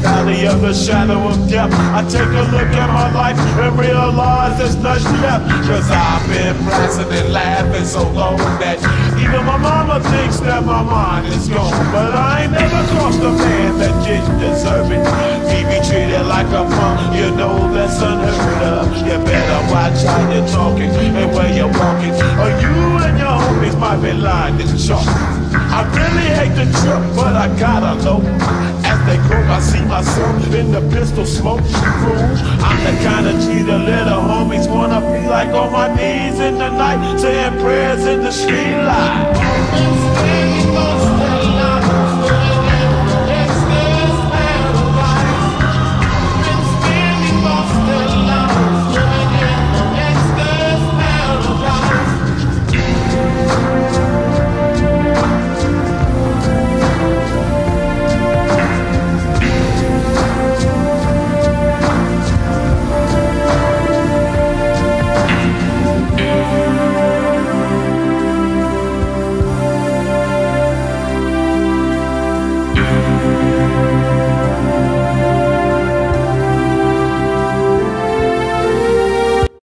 valley of the shadow of death, I take a look at my life and realize there's nothing left. Cause I've been blasting and laughing so long that even my mama thinks that my mind is gone. But I ain't never crossed a man that didn't deserve it. Be treated like a punk, you know that's unheard of. You better watch how you're talking and where you're walking, or you and your homies might be lying to chalk. I really hate the trip, but I gotta know. As they grow, I see myself in the pistol smoke room. I'm the kind of G the little homies wanna be like, on my knees in the night, saying prayers in the street light.